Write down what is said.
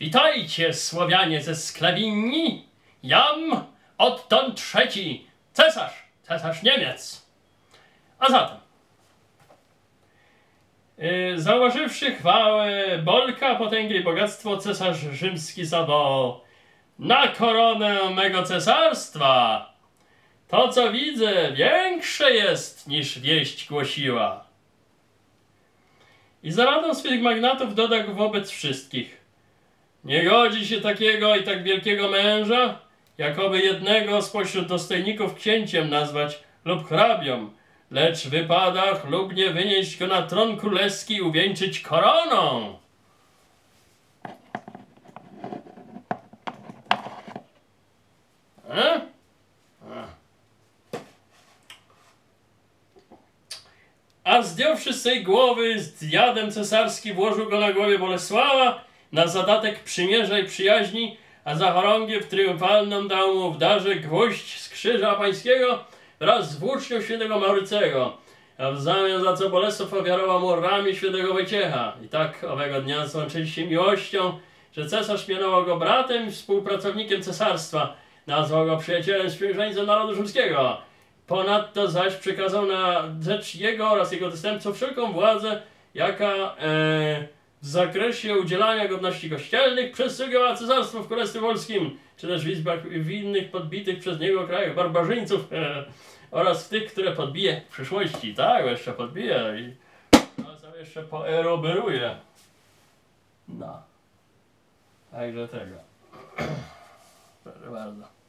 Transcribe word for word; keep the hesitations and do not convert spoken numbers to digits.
Witajcie, Słowianie ze Sklawinii, jam odtąd trzeci, cesarz, cesarz Niemiec. A zatem, yy, zauważywszy chwałę Bolka, potęgę i bogactwo, cesarz rzymski zawołał: na koronę mego cesarstwa to, co widzę, większe jest niż wieść głosiła. I za radą swych magnatów dodał wobec wszystkich: nie godzi się takiego i tak wielkiego męża, jakoby jednego spośród dostojników księciem nazwać lub hrabią, lecz wypada chlubnie wynieść go na tron królewski i uwieńczyć koroną. E? A zdjąwszy z tej głowy z diadem cesarski, włożył go na głowie Bolesława na zadatek przymierza i przyjaźni, a za chorągiew triumfalną dał mu w darze gwoźdź z krzyża pańskiego wraz z włócznią świętego Maurycego, a w zamian za co Bolesław ofiarował mu ramię świętego Wojciecha. I tak owego dnia złączyli się miłością, że cesarz mianował go bratem i współpracownikiem cesarstwa, nazwał go przyjacielem sprzymierzeńcem narodu rzymskiego. Ponadto zaś przekazał na rzecz jego oraz jego dostępców wszelką władzę, jaka e, w zakresie udzielania godności kościelnych przestrzegała cesarstwo w Królestwie Polskim, czy też w izbach w innych podbitych przez niego krajach barbarzyńców e, oraz w tych, które podbije w przyszłości. Tak, jeszcze podbije i czasem jeszcze poeroberuje. No. Także tego. Proszę bardzo.